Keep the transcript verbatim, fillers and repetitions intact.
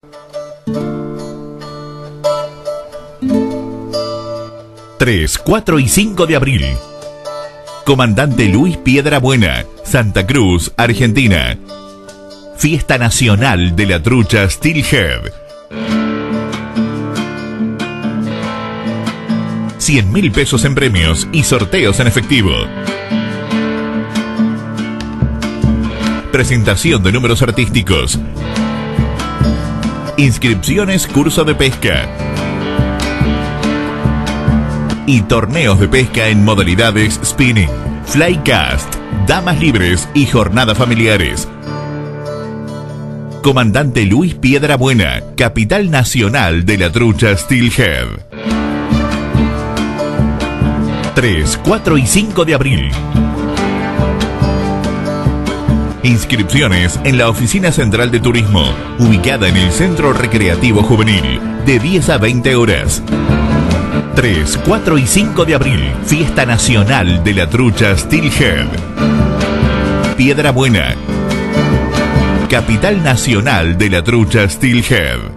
tres, cuatro y cinco de abril. Comandante Luis Piedrabuena, Santa Cruz, Argentina. Fiesta Nacional de la Trucha Steelhead. cien mil pesos en premios y sorteos en efectivo. Presentación de números artísticos. Inscripciones curso de pesca. Y torneos de pesca en modalidades spinning, flycast, damas libres y jornadas familiares. Comandante Luis Piedrabuena, capital nacional de la trucha Steelhead. tres, cuatro y cinco de abril. Inscripciones en la Oficina Central de Turismo, ubicada en el Centro Recreativo Juvenil, de diez a veinte horas. tres, cuatro y cinco de abril, Fiesta Nacional de la Trucha Steelhead. Piedrabuena, capital nacional de la trucha Steelhead.